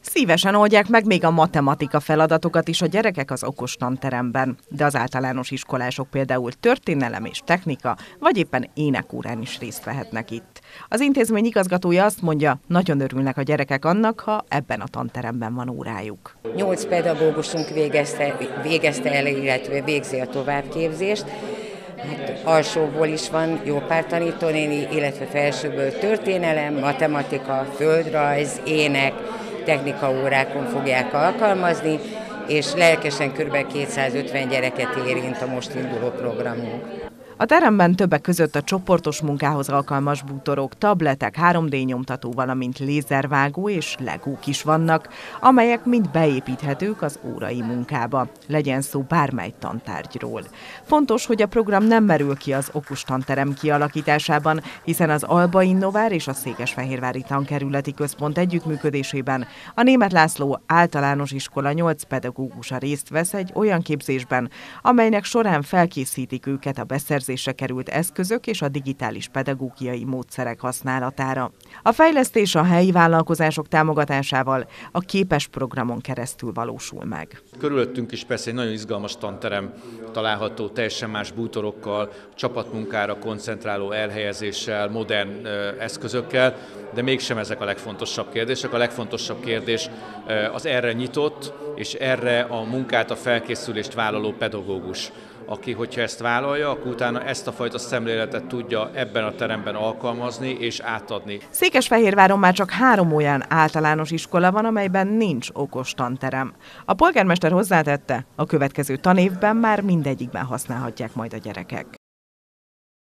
Szívesen oldják meg még a matematika feladatokat is a gyerekek az okos tanteremben, de az általános iskolások például történelem és technika, vagy éppen énekórán is részt vehetnek itt. Az intézmény igazgatója azt mondja, nagyon örülnek a gyerekek annak, ha ebben a tanteremben van órájuk. 8 pedagógusunk végezte el, illetve végzi a továbbképzést. Hát alsóból is van jó pár tanítónéni, illetve felsőből történelem, matematika, földrajz, ének, technikaórákon fogják alkalmazni, és lelkesen kb. 250 gyereket érint a most induló programunk. A teremben többek között a csoportos munkához alkalmas bútorok, tabletek, 3D nyomtató, valamint lézervágó és legók is vannak, amelyek mind beépíthetők az órai munkába, legyen szó bármely tantárgyról. Fontos, hogy a program nem merül ki az okos tanterem kialakításában, hiszen az Alba Innovár és a Székesfehérvári Tankerületi Központ együttműködésében a Németh László általános iskola 8 pedagógusa részt vesz egy olyan képzésben, amelynek során felkészítik őket a beszerzésre került eszközök és a digitális pedagógiai módszerek használatára. A fejlesztés a helyi vállalkozások támogatásával a képes programon keresztül valósul meg. Körülöttünk is persze egy nagyon izgalmas tanterem található, teljesen más bútorokkal, csapatmunkára koncentráló elhelyezéssel, modern eszközökkel, de mégsem ezek a legfontosabb kérdések. A legfontosabb kérdés az erre nyitott és erre a munkát, a felkészülést vállaló pedagógus, aki, hogyha ezt vállalja, akkor utána ezt a fajta szemléletet tudja ebben a teremben alkalmazni és átadni. Székesfehérváron már csak 3 olyan általános iskola van, amelyben nincs okos tanterem. A polgármester hozzátette, a következő tanévben már mindegyikben használhatják majd a gyerekek.